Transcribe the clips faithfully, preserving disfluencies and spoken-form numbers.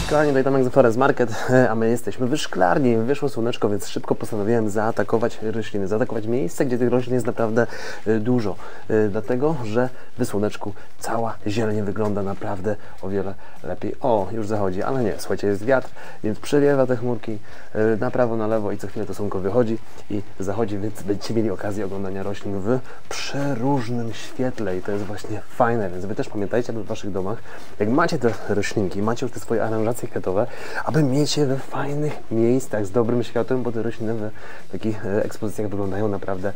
szklarni, tutaj Tomek z Florence Market, a my jesteśmy w szklarni. Wyszło słoneczko, więc szybko postanowiłem zaatakować rośliny, zaatakować miejsce, gdzie tych roślin jest naprawdę dużo. Dlatego, że w słoneczku cała zieleń wygląda naprawdę o wiele lepiej. O, już zachodzi, ale nie, słuchajcie, jest wiatr, więc przewiewa te chmurki na prawo, na lewo i co chwilę to słonko wychodzi i zachodzi, więc będziecie mieli okazję oglądania roślin w przeróżnym świetle i to jest właśnie fajne, więc Wy też pamiętajcie, aby w Waszych domach, jak macie te roślinki, macie już te swoje aranżacje kwiatowe, aby mieć je we fajnych miejscach z dobrym światłem, bo te rośliny w takich ekspozycjach wyglądają naprawdę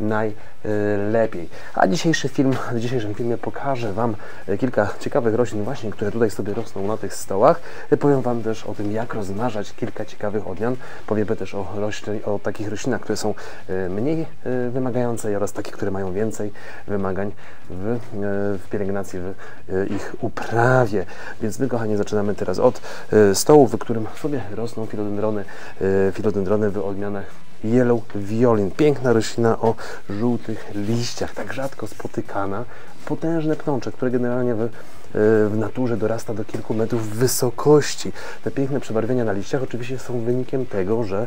najlepiej. A dzisiejszy film, w dzisiejszym filmie pokażę Wam kilka ciekawych roślin właśnie, które tutaj sobie rosną na tych stołach. Powiem Wam też o tym, jak rozmnażać kilka ciekawych odmian. Powiemy też o, roślin, o takich roślinach, które są mniej wymagające oraz takie, które mają więcej wymagań w, w pielęgnacji, w ich uprawie. Więc my, kochani, zaczynamy teraz od stołu, w którym sobie rosną filodendrony, filodendrony w odmianach Yellow Violin. Piękna roślina o żółtych liściach, tak rzadko spotykana. Potężne pnącze, które generalnie w, w naturze dorasta do kilku metrów wysokości. Te piękne przebarwienia na liściach oczywiście są wynikiem tego, że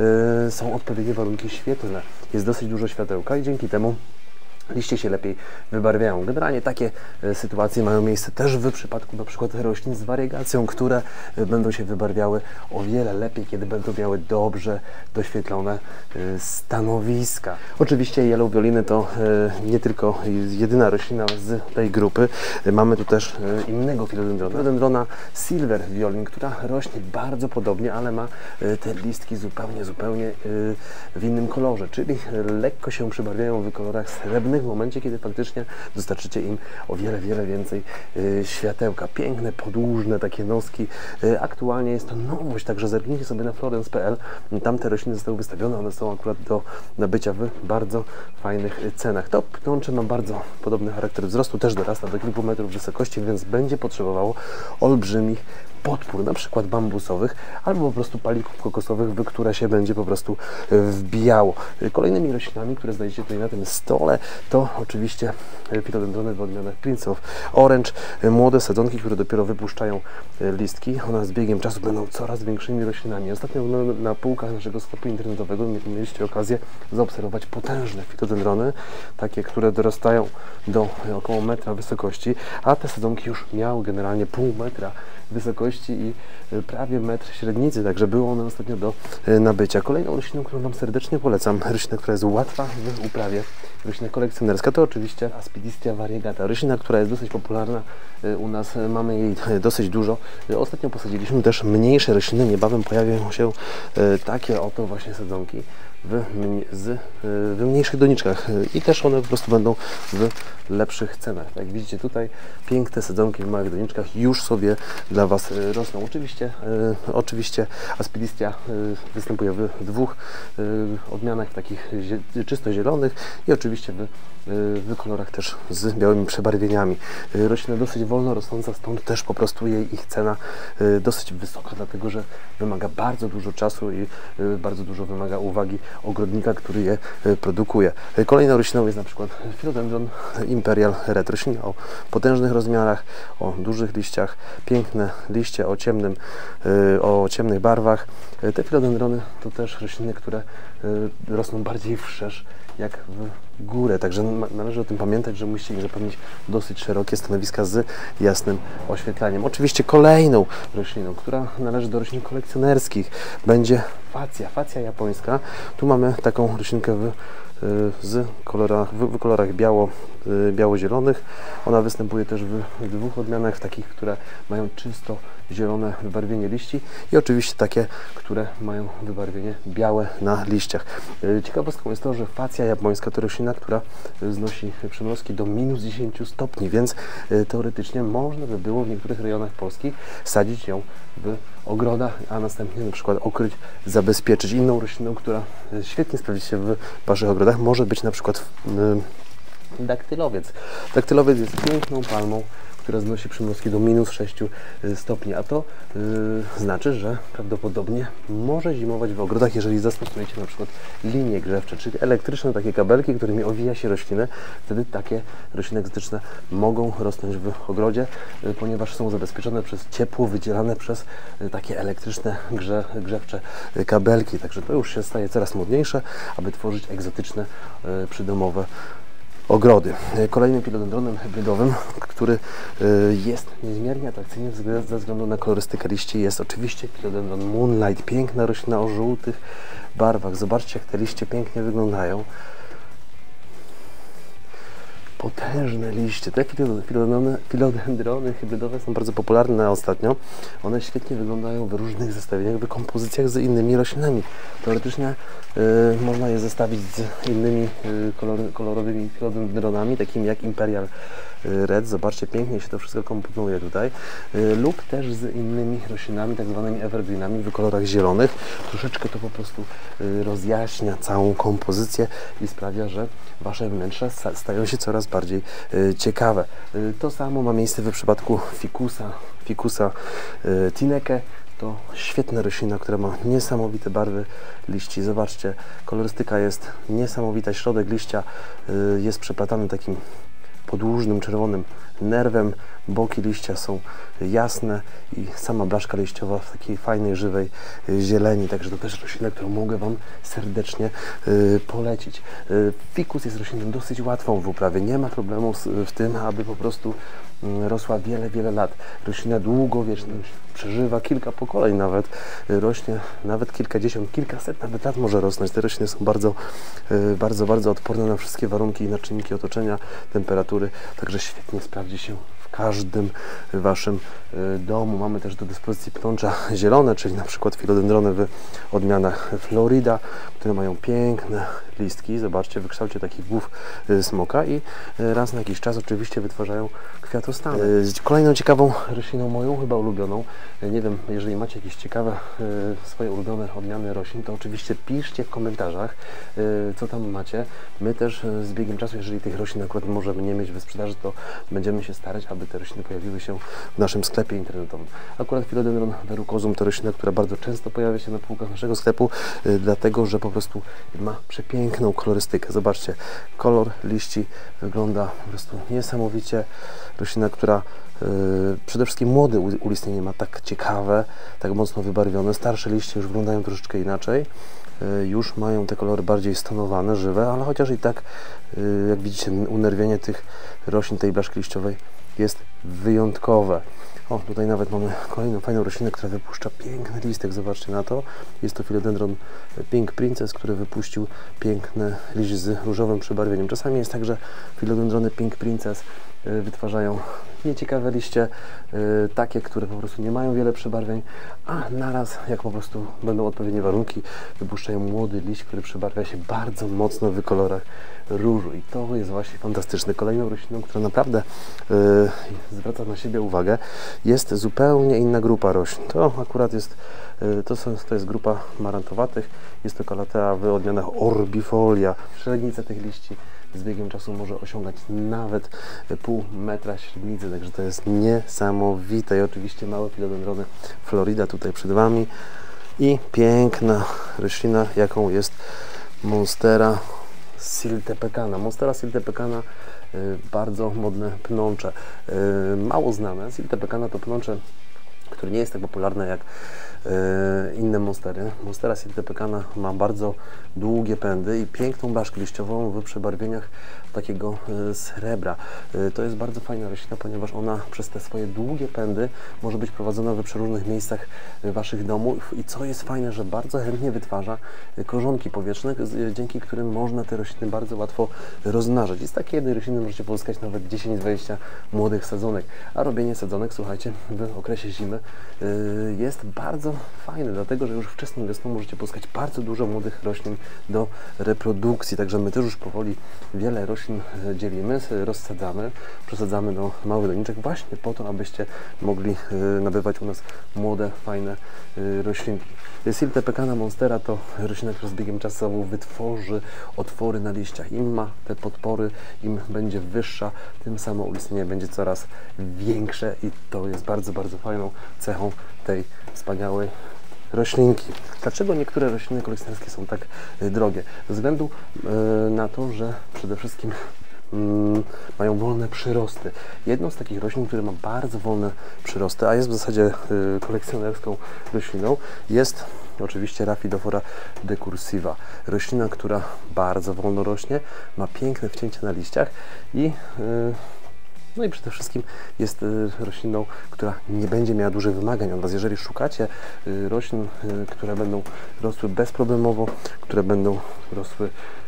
y, są odpowiednie warunki świetlne. Jest dosyć dużo światełka i dzięki temu liście się lepiej wybarwiają. Generalnie takie sytuacje mają miejsce też w przypadku na przykład roślin z wariegacją, które będą się wybarwiały o wiele lepiej, kiedy będą miały dobrze doświetlone stanowiska. Oczywiście Yellow Violiny to nie tylko jedyna roślina z tej grupy. Mamy tu też innego filodendrona, filodendrona Silver Violin, która rośnie bardzo podobnie, ale ma te listki zupełnie, zupełnie w innym kolorze, czyli lekko się przybarwiają w kolorach srebrnych w momencie, kiedy faktycznie dostarczycie im o wiele, wiele więcej y, światełka. Piękne, podłużne takie noski. Y, aktualnie jest to nowość, także zerknijcie sobie na florence kropka p l. Tam te rośliny zostały wystawione, one są akurat do nabycia w bardzo fajnych cenach. To pnącze ma bardzo podobny charakter wzrostu, też dorasta do kilku metrów wysokości, więc będzie potrzebowało olbrzymich podpór, na przykład bambusowych, albo po prostu palików kokosowych, w które się będzie po prostu wbijało. Kolejnymi roślinami, które znajdziecie tutaj na tym stole, to oczywiście filodendrony w odmianach Prince of Orange, młode sadzonki, które dopiero wypuszczają listki. One z biegiem czasu będą coraz większymi roślinami. Ostatnio na półkach naszego sklepu internetowego mieliście okazję zaobserwować potężne filodendrony, takie, które dorastają do około metra wysokości, a te sadzonki już miały generalnie pół metra wysokości i prawie metr średnicy, także było one ostatnio do nabycia. Kolejną rośliną, którą Wam serdecznie polecam, roślina, która jest łatwa w uprawie, roślina kolekcjonerska, to oczywiście Aspidistia variegata, roślina, która jest dosyć popularna u nas, mamy jej dosyć dużo. Ostatnio posadziliśmy też mniejsze rośliny, niebawem pojawią się takie oto właśnie sadzonki w, z, w mniejszych doniczkach i też one po prostu będą w lepszych cenach. Jak widzicie tutaj, piękne sadzonki w małych doniczkach już sobie dla Was rosną. Oczywiście, e, oczywiście Aspidistia e, występuje w dwóch e, odmianach, takich zie, czysto zielonych i oczywiście w, e, w kolorach też z białymi przebarwieniami. E, roślina dosyć wolno rosnąca, stąd też po prostu jej ich cena e, dosyć wysoka, dlatego że wymaga bardzo dużo czasu i e, bardzo dużo wymaga uwagi ogrodnika, który je e, produkuje. E, kolejną rośliną jest na przykład Philodendron Imperial Red, roślina o potężnych rozmiarach, o dużych liściach, piękne liście o ciemnym, e, o ciemnych barwach. E, te filodendrony to też rośliny, które e, rosną bardziej wszerz jak w górę, także należy o tym pamiętać, że musicie im zapewnić dosyć szerokie stanowiska z jasnym oświetleniem. Oczywiście kolejną rośliną, która należy do roślin kolekcjonerskich, będzie facja, facja japońska. Tu mamy taką roślinkę w z kolorach, w, w kolorach biało, biało-zielonych. Ona występuje też w, w dwóch odmianach, w takich, które mają czysto zielone wybarwienie liści i oczywiście takie, które mają wybarwienie białe na liściach. Ciekawostką jest to, że facja japońska to roślina, która znosi przymrozki do minus dziesięć stopni, więc teoretycznie można by było w niektórych rejonach Polski sadzić ją w ogrodach, a następnie na przykład okryć, zabezpieczyć. Inną rośliną, która świetnie sprawdzi się w Waszych ogrodach, może być na przykład daktylowiec. Daktylowiec jest piękną palmą, która znosi przymrozki do minus sześciu stopni, a to yy, znaczy, że prawdopodobnie może zimować w ogrodach, jeżeli zastosujecie na przykład linie grzewcze, czyli elektryczne takie kabelki, którymi owija się rośliny. Wtedy takie rośliny egzotyczne mogą rosnąć w ogrodzie, yy, ponieważ są zabezpieczone przez ciepło wydzielane przez yy, takie elektryczne grze, grzewcze yy, kabelki. Także to już się staje coraz modniejsze, aby tworzyć egzotyczne yy, przydomowe ogrody. Kolejnym filodendronem hybrydowym, który jest niezmiernie atrakcyjny ze względu na kolorystykę liści, jest oczywiście filodendron Moonlight. Piękna roślina o żółtych barwach. Zobaczcie, jak te liście pięknie wyglądają. Potężne liście. Te filodendrony, filodendrony hybrydowe są bardzo popularne ostatnio. One świetnie wyglądają w różnych zestawieniach, w kompozycjach z innymi roślinami. Teoretycznie y, można je zestawić z innymi y, kolor, kolorowymi filodendronami, takimi jak Imperial Red. Zobaczcie, pięknie się to wszystko komponuje tutaj. Y, lub też z innymi roślinami, tak zwanymi evergreenami w kolorach zielonych. Troszeczkę to po prostu y, rozjaśnia całą kompozycję i sprawia, że Wasze wnętrza stają się coraz bardziej y, ciekawe. Y, to samo ma miejsce w przypadku fikusa, fikusa y, Tineke. To świetna roślina, która ma niesamowite barwy liści. Zobaczcie, kolorystyka jest niesamowita. Środek liścia y, jest przeplatany takim podłużnym, czerwonym nerwem. Boki liścia są jasne i sama blaszka liściowa w takiej fajnej, żywej zieleni. Także to też roślina, którą mogę Wam serdecznie y, polecić. Y, fikus jest rośliną dosyć łatwą w uprawie. Nie ma problemu z, w tym, aby po prostu y, rosła wiele, wiele lat. Roślina długowieczna, przeżywa kilka pokoleń nawet. Y, rośnie nawet kilkadziesiąt, kilkaset nawet lat może rosnąć. Te rośliny są bardzo, y, bardzo, bardzo odporne na wszystkie warunki i na czynniki otoczenia, temperatury. Także świetnie sprawdzi się w każdym Waszym domu. Mamy też do dyspozycji pnącza zielone, czyli na przykład filodendrony w odmianach Florida, które mają piękne listki. Zobaczcie, w kształcie takich głów smoka i raz na jakiś czas oczywiście wytwarzają kwiatostany. Kolejną ciekawą rośliną, moją chyba ulubioną, nie wiem, jeżeli macie jakieś ciekawe swoje ulubione odmiany roślin, to oczywiście piszcie w komentarzach, co tam macie. My też z biegiem czasu, jeżeli tych roślin akurat możemy nie mieć w sprzedaży, to będziemy się starać, aby te rośliny pojawiły się w naszym sklepie internetowym. Akurat Philodendron verrucosum to roślina, która bardzo często pojawia się na półkach naszego sklepu, yy, dlatego, że po prostu ma przepiękną kolorystykę. Zobaczcie, kolor liści wygląda po prostu niesamowicie. Roślina, która yy, przede wszystkim młode ulistnienie ma tak ciekawe, tak mocno wybarwione. Starsze liście już wyglądają troszeczkę inaczej. Już mają te kolory bardziej stonowane, żywe, ale chociaż i tak, jak widzicie, unerwienie tych roślin, tej blaszki liściowej jest wyjątkowe. O, tutaj nawet mamy kolejną fajną roślinę, która wypuszcza piękny listek. Zobaczcie na to. Jest to Philodendron Pink Princess, który wypuścił piękny liść z różowym przebarwieniem. Czasami jest tak, że Philodendrony Pink Princess wytwarzają nieciekawe liście, yy, takie, które po prostu nie mają wiele przebarwień, a naraz, jak po prostu będą odpowiednie warunki, wypuszczają młody liść, który przebarwia się bardzo mocno w kolorach różu i to jest właśnie fantastyczne. Kolejną rośliną, która naprawdę yy, zwraca na siebie uwagę, jest zupełnie inna grupa roślin. To akurat jest, yy, to, są, to jest grupa marantowatych, jest to Calathea w odmianach orbifolia. Średnica tych liści z biegiem czasu może osiągać nawet pół metra średnicy, także to jest niesamowite. I oczywiście małe filodendrony Florida tutaj przed Wami i piękna roślina, jaką jest Monstera siltepecana. Monstera siltepecana, y, bardzo modne pnącze, y, mało znane. Siltepecana to pnącze, które nie jest tak popularne jak y, inne monstery. Monstera siltepecana ma bardzo długie pędy i piękną blaszkę liściową w przebarwieniach takiego y, srebra. Y, to jest bardzo fajna roślina, ponieważ ona przez te swoje długie pędy może być prowadzona we przeróżnych miejscach y, Waszych domów i co jest fajne, że bardzo chętnie wytwarza y, korzonki powietrzne, y, dzięki którym można te rośliny bardzo łatwo rozmnażać. I z takiej jednej rośliny możecie pozyskać nawet dziesięć dwadzieścia młodych sadzonek. A robienie sadzonek, słuchajcie, w okresie zimy jest bardzo fajny, dlatego że już wczesną wiosną możecie pozyskać bardzo dużo młodych roślin do reprodukcji. Także my też już powoli wiele roślin dzielimy, rozsadzamy, przesadzamy do małych doniczek właśnie po to, abyście mogli nabywać u nas młode, fajne roślinki. Siltepecana monstera to roślina, która z biegiem czasu wytworzy otwory na liściach. Im ma te podpory, im będzie wyższa, tym samo ulistnienie będzie coraz większe i to jest bardzo, bardzo fajną cechą tej wspaniałej roślinki. Dlaczego niektóre rośliny kolekcjonerskie są tak drogie? Ze względu na to, że przede wszystkim mają wolne przyrosty. Jedną z takich roślin, które ma bardzo wolne przyrosty, a jest w zasadzie kolekcjonerską rośliną, jest oczywiście Rhaphidophora decursiva. Roślina, która bardzo wolno rośnie, ma piękne wcięcia na liściach i no i przede wszystkim jest rośliną, która nie będzie miała dużych wymagań od Was. Jeżeli szukacie roślin, które będą rosły bezproblemowo, które będą rosły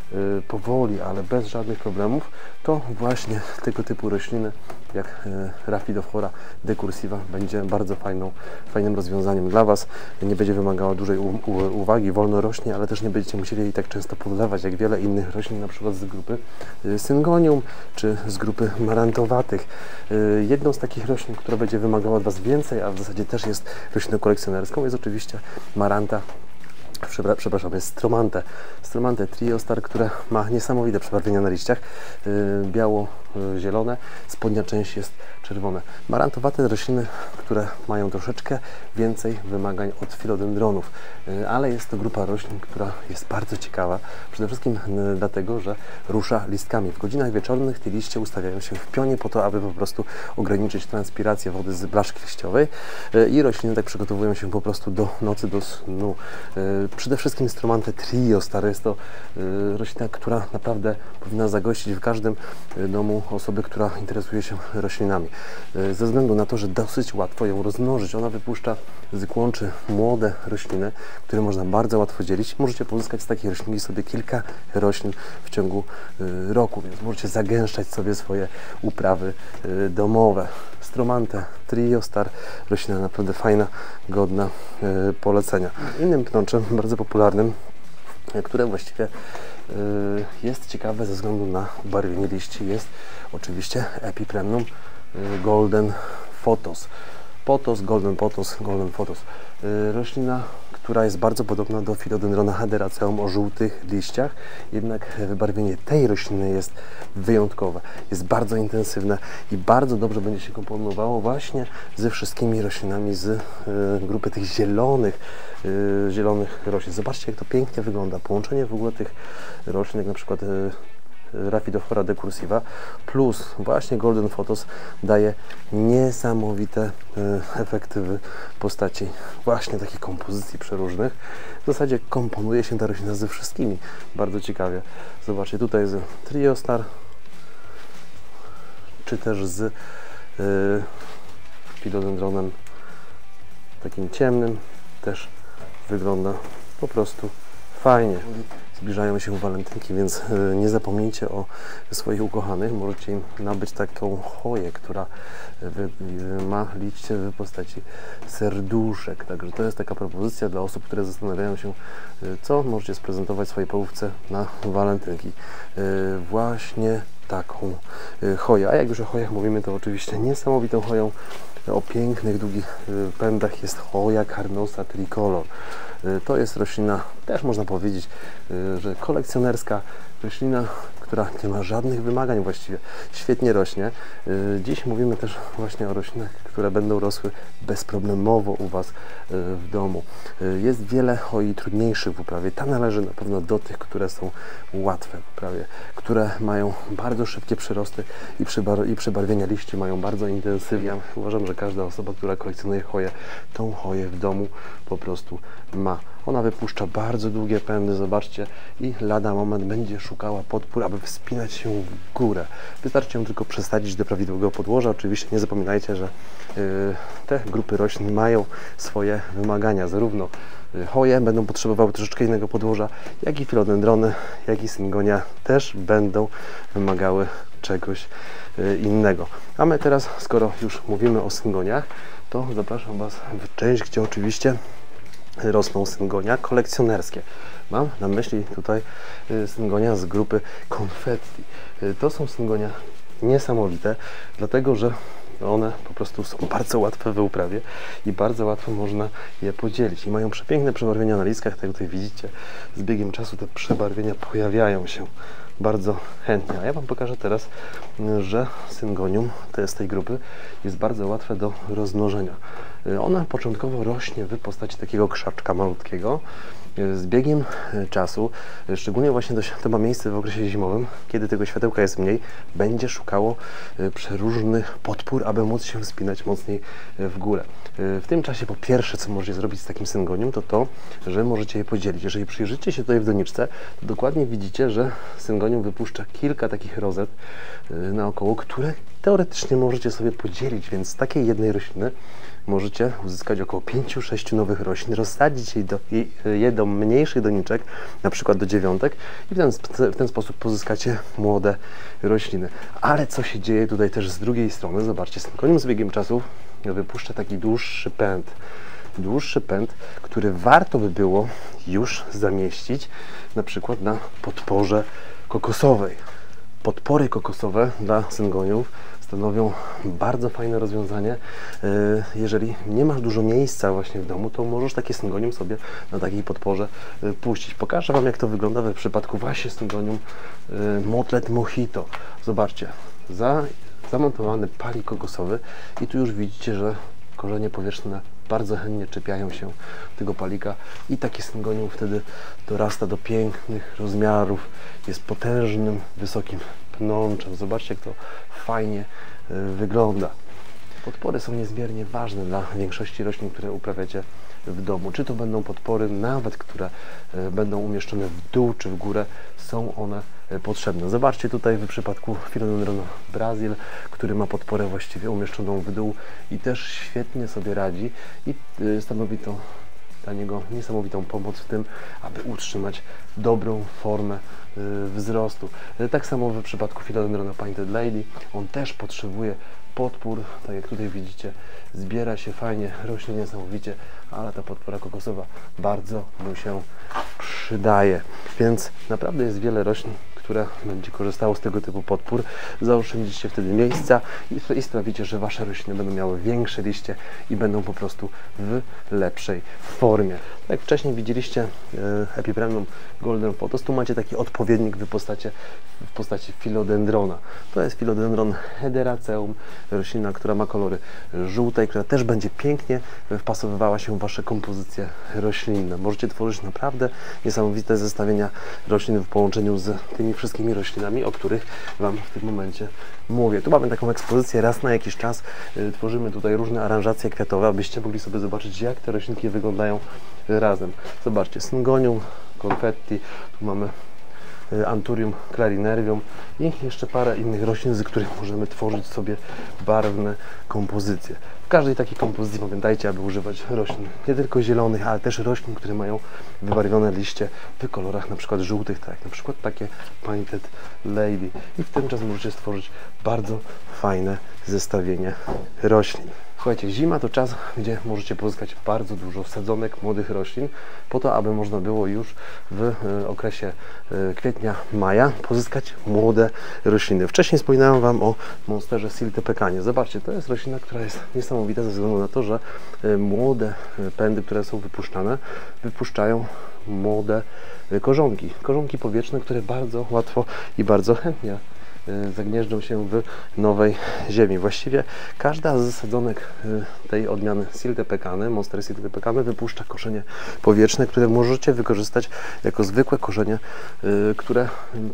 powoli, ale bez żadnych problemów, to właśnie tego typu rośliny jak Rhaphidophora decursiva będzie bardzo fajną, fajnym rozwiązaniem dla Was. Nie będzie wymagała dużej uwagi, wolno rośnie, ale też nie będziecie musieli jej tak często podlewać jak wiele innych roślin, na przykład z grupy Syngonium czy z grupy marantowatych. Jedną z takich roślin, która będzie wymagała od Was więcej, a w zasadzie też jest rośliną kolekcjonerską, jest oczywiście maranta. Przepraszam, jest Stromanthe. Stromanthe Triostar, które ma niesamowite przebarwienia na liściach. Yy, biało-zielone, spodnia część jest czerwone. Marantowate rośliny, które mają troszeczkę więcej wymagań od filodendronów, yy, ale jest to grupa roślin, która jest bardzo ciekawa. Przede wszystkim yy, dlatego, że rusza listkami. W godzinach wieczornych te liście ustawiają się w pionie po to, aby po prostu ograniczyć transpirację wody z blaszki liściowej yy, i rośliny tak przygotowują się po prostu do nocy, do snu. Yy, Przede wszystkim Stromanthe Triostar jest to y, roślina, która naprawdę powinna zagościć w każdym y, domu osoby, która interesuje się roślinami. Y, ze względu na to, że dosyć łatwo ją rozmnożyć. Ona wypuszcza z kłączy młode rośliny, które można bardzo łatwo dzielić. Możecie pozyskać z takiej roślinki sobie kilka roślin w ciągu y, roku, więc możecie zagęszczać sobie swoje uprawy y, domowe. Stromanthe Triostar, roślina naprawdę fajna, godna y, polecenia. Innym pnączem, bardzo popularnym, y, które właściwie y, jest ciekawe ze względu na ubarwienie liści, jest oczywiście Epipremnum y, golden photos. Potos, golden potos, golden photos. Y, roślina, która jest bardzo podobna do Philodendrona haderaceum o żółtych liściach, jednak wybarwienie tej rośliny jest wyjątkowe. Jest bardzo intensywne i bardzo dobrze będzie się komponowało właśnie ze wszystkimi roślinami z y, grupy tych zielonych, y, zielonych roślin. Zobaczcie, jak to pięknie wygląda. Połączenie w ogóle tych roślin, jak na przykład y, Rhaphidophora decursiva plus właśnie golden photos daje niesamowite y, efekty w postaci właśnie takich kompozycji przeróżnych. W zasadzie komponuje się ta roślina ze wszystkimi bardzo ciekawie. Zobaczcie, tutaj z Triostar czy też z y, Philodendronem takim ciemnym też wygląda po prostu fajnie. Zbliżają się walentynki, więc nie zapomnijcie o swoich ukochanych. Możecie im nabyć taką choję, która ma liście w postaci serduszek. Także to jest taka propozycja dla osób, które zastanawiają się, co możecie sprezentować swojej połówce na walentynki. Właśnie taką choję. A jak już o chojach mówimy, to oczywiście niesamowitą choją o pięknych, długich pędach jest choja Carnosa tricolor. To jest roślina, też można powiedzieć, że kolekcjonerska roślina, która nie ma żadnych wymagań właściwie. Świetnie rośnie. Dziś mówimy też właśnie o roślinach, które będą rosły bezproblemowo u Was w domu. Jest wiele choi trudniejszych w uprawie. Ta należy na pewno do tych, które są łatwe w uprawie, które mają bardzo szybkie przyrosty i, przybar i przybarwienia liści mają bardzo intensywnie. Uważam, że każda osoba, która kolekcjonuje choję, tą choję w domu po prostu ma. Ona wypuszcza bardzo długie pędy, zobaczcie, i lada moment będzie szukała podpór, aby wspinać się w górę. Wystarczy ją tylko przesadzić do prawidłowego podłoża. Oczywiście nie zapominajcie, że yy, te grupy roślin mają swoje wymagania, zarówno Hoje będą potrzebowały troszeczkę innego podłoża, jak i filodendrony, jak i syngonia też będą wymagały czegoś innego. A my teraz, skoro już mówimy o syngoniach, to zapraszam Was w część, gdzie oczywiście rosną syngonia kolekcjonerskie. Mam na myśli tutaj syngonia z grupy Confetti. To są syngonia niesamowite, dlatego że one po prostu są bardzo łatwe w uprawie i bardzo łatwo można je podzielić. I mają przepiękne przebarwienia na listkach, tak jak tutaj widzicie. Z biegiem czasu te przebarwienia pojawiają się bardzo chętnie. A ja Wam pokażę teraz, że syngonium to z tej grupy jest bardzo łatwe do rozmnożenia. Ona początkowo rośnie w postaci takiego krzaczka malutkiego. Z biegiem czasu, szczególnie właśnie to ma miejsce w okresie zimowym, kiedy tego światełka jest mniej, będzie szukało przeróżnych podpór, aby móc się wspinać mocniej w górę. W tym czasie po pierwsze, co możecie zrobić z takim syngonium, to to, że możecie je podzielić. Jeżeli przyjrzycie się tutaj w doniczce, to dokładnie widzicie, że syngonium wypuszcza kilka takich rozet naokoło, które teoretycznie możecie sobie podzielić, więc z takiej jednej rośliny możecie uzyskać około pięciu sześciu nowych roślin, rozsadzić je do, je do mniejszych doniczek, na przykład do dziewiątek i w ten, w ten sposób pozyskacie młode rośliny. Ale co się dzieje tutaj też z drugiej strony? Zobaczcie, syngonium z biegiem czasu wypuszcza taki dłuższy pęd. Dłuższy pęd, który warto by było już zamieścić na przykład na podporze kokosowej. Podpory kokosowe dla syngoniów stanowią bardzo fajne rozwiązanie. Jeżeli nie masz dużo miejsca właśnie w domu, to możesz takie syngonium sobie na takiej podporze puścić. Pokażę Wam, jak to wygląda w przypadku właśnie syngonium Motlet Mojito. Zobaczcie, za, zamontowany palik kokosowy i tu już widzicie, że korzenie powierzchne bardzo chętnie czepiają się tego palika i takie syngonium wtedy dorasta do pięknych rozmiarów, jest potężnym, wysokim pnączem. Zobaczcie, jak to fajnie y, wygląda. Podpory są niezmiernie ważne dla większości roślin, które uprawiacie w domu. Czy to będą podpory, nawet które y, będą umieszczone w dół czy w górę, są one y, potrzebne. Zobaczcie tutaj w przypadku Philodendronu Brazil, który ma podporę właściwie umieszczoną w dół i też świetnie sobie radzi i y, stanowi to dla niego niesamowitą pomoc w tym, aby utrzymać dobrą formę y, wzrostu. Y, tak samo w przypadku Philodendrona Painted Lady, on też potrzebuje podpór, tak jak tutaj widzicie, zbiera się fajnie, rośnie niesamowicie, ale ta podpora kokosowa bardzo mu się przydaje. Więc naprawdę jest wiele roślin, które będzie korzystało z tego typu podpór. Zaoszczędzicie wtedy miejsca i, i sprawicie, że Wasze rośliny będą miały większe liście i będą po prostu w lepszej formie. Tak jak wcześniej widzieliście e, Epipremnum Golden Photos, tu macie taki odpowiednik w postaci, w postaci Philodendrona. To jest Philodendron Hederaceum, roślina, która ma kolory żółte, która też będzie pięknie wpasowywała się w Wasze kompozycje roślinne. Możecie tworzyć naprawdę niesamowite zestawienia roślin w połączeniu z tymi wszystkimi roślinami, o których Wam w tym momencie mówię. Tu mamy taką ekspozycję raz na jakiś czas. Tworzymy tutaj różne aranżacje kwiatowe, abyście mogli sobie zobaczyć, jak te roślinki wyglądają razem. Zobaczcie, syngonium, Confetti, tu mamy Anthurium clarinervium i jeszcze parę innych roślin, z których możemy tworzyć sobie barwne kompozycje. W każdej takiej kompozycji pamiętajcie, aby używać roślin nie tylko zielonych, ale też roślin, które mają wybarwione liście w kolorach na przykład żółtych, tak jak na przykład takie Painted Lady. I w ten czas możecie stworzyć bardzo fajne zestawienie roślin. Słuchajcie, zima to czas, gdzie możecie pozyskać bardzo dużo sadzonek młodych roślin, po to, aby można było już w okresie kwietnia, maja pozyskać młode rośliny. Wcześniej wspominałem Wam o monsterze Siltepecanie. Zobaczcie, to jest roślina, która jest niesamowita ze względu na to, że młode pędy, które są wypuszczane, wypuszczają młode korzonki. Korzonki powietrzne, które bardzo łatwo i bardzo chętnie zagnieżdżą się w nowej ziemi. Właściwie każda z sadzonek tej odmiany Siltepecane, Monster Siltepecane, wypuszcza korzenie powietrzne, które możecie wykorzystać jako zwykłe korzenie, które,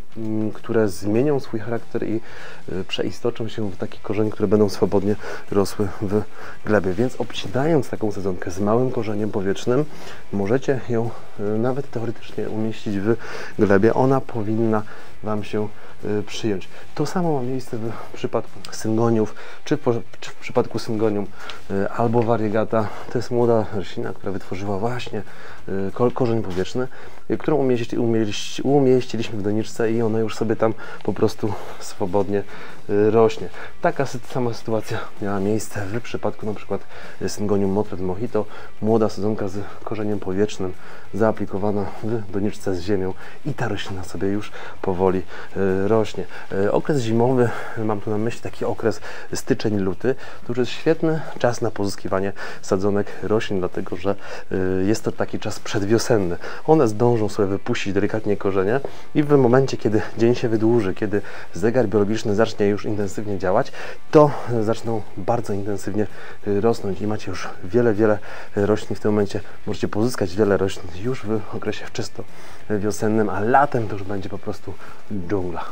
które zmienią swój charakter i przeistoczą się w takie korzenie, które będą swobodnie rosły w glebie. Więc obcinając taką sadzonkę z małym korzeniem powietrznym, możecie ją nawet teoretycznie umieścić w glebie. Ona powinna Wam się przyjąć. To samo ma miejsce w przypadku syngoniów, czy w, czy w przypadku syngonium y, albo variegata. To jest młoda roślina, która wytworzyła właśnie y, korzeń powietrzny, y, którą umieści, umieści, umieściliśmy w doniczce i ona już sobie tam po prostu swobodnie y, rośnie. Taka sama sytuacja miała miejsce w przypadku na przykład syngonium Motret Mojito. Młoda sadzonka z korzeniem powietrznym zaaplikowana w doniczce z ziemią i ta roślina sobie już powoli y, rośnie. Y, okres zimowy, mam tu na myśli taki okres styczeń-luty, to już jest świetny czas na pozyskiwanie sadzonek roślin, dlatego że y, jest to taki czas przedwiosenny. One zdążą sobie wypuścić delikatnie korzenie i w momencie, kiedy dzień się wydłuży, kiedy zegar biologiczny zacznie już intensywnie działać, to zaczną bardzo intensywnie y, rosnąć i macie już wiele, wiele roślin. W tym momencie możecie pozyskać wiele roślin już w okresie wczysto wiosennym, a latem to już będzie po prostu dżungla.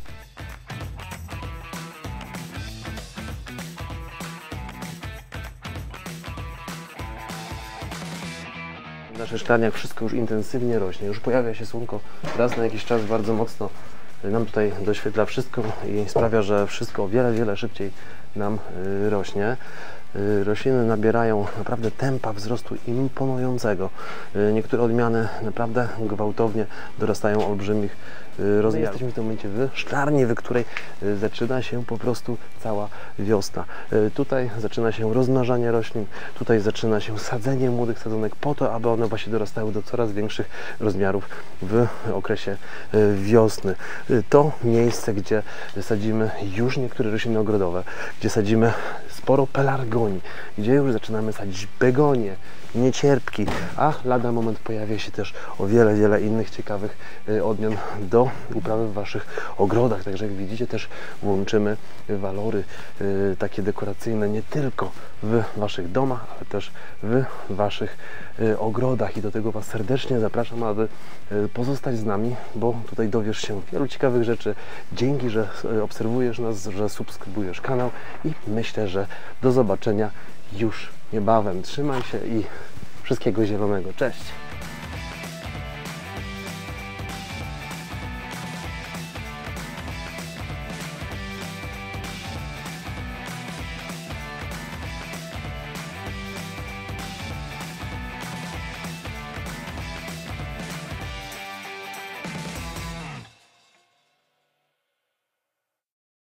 W naszych szklarniach wszystko już intensywnie rośnie, już pojawia się słonko raz na jakiś czas bardzo mocno nam tutaj doświetla wszystko i sprawia, że wszystko o wiele, wiele szybciej nam rośnie. Rośliny nabierają naprawdę tempa wzrostu imponującego. Niektóre odmiany naprawdę gwałtownie dorastają olbrzymich rozmiarów. Jesteśmy w tym momencie w szklarni, w której zaczyna się po prostu cała wiosna. Tutaj zaczyna się rozmnażanie roślin, tutaj zaczyna się sadzenie młodych sadzonek po to, aby one właśnie dorastały do coraz większych rozmiarów w okresie wiosny. To miejsce, gdzie sadzimy już niektóre rośliny ogrodowe, gdzie sadzimy sporo pelargonii, gdzie już zaczynamy sadzić begonie, niecierpki, a lada moment pojawia się też o wiele, wiele innych ciekawych odmian do uprawy w Waszych ogrodach. Także jak widzicie, też łączymy walory takie dekoracyjne nie tylko w Waszych domach, ale też w Waszych ogrodach i do tego Was serdecznie zapraszam, aby pozostać z nami, bo tutaj dowiesz się wielu ciekawych rzeczy. Dzięki, że obserwujesz nas, że subskrybujesz kanał i myślę, że do zobaczenia już niebawem. Trzymaj się i wszystkiego zielonego. Cześć!